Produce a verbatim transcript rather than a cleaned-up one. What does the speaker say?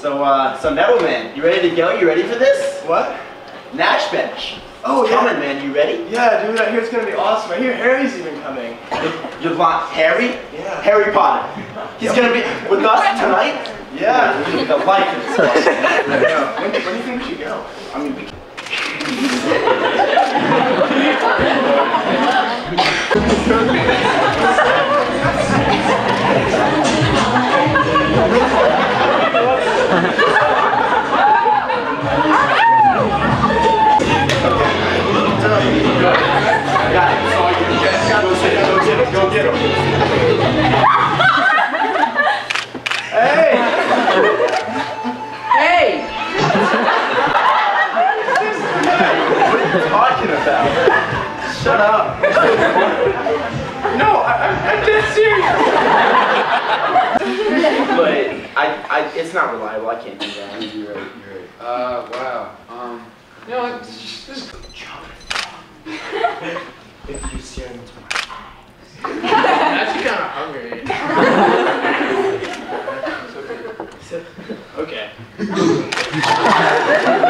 So, uh, so Metal Man, you ready to go? You ready for this? What? Nash Bench. Oh, it's yeah. coming, man. You ready? Yeah, dude, I hear it's gonna be awesome. I hear Harry's even coming. You want Harry? Yeah. Harry Potter. He's gonna be with us tonight? Yeah. The life of this place. Yeah. When, when do you think we should go? I mean, we Go get him. Hey! Hey! What are you talking about? Shut up. No, I, I, I'm dead serious. But I, I, it's not reliable. I can't do that. You're right. You're right. Uh, wow. Um, you know what? Just, just If you stare into my I'm actually kind of hungry. Okay.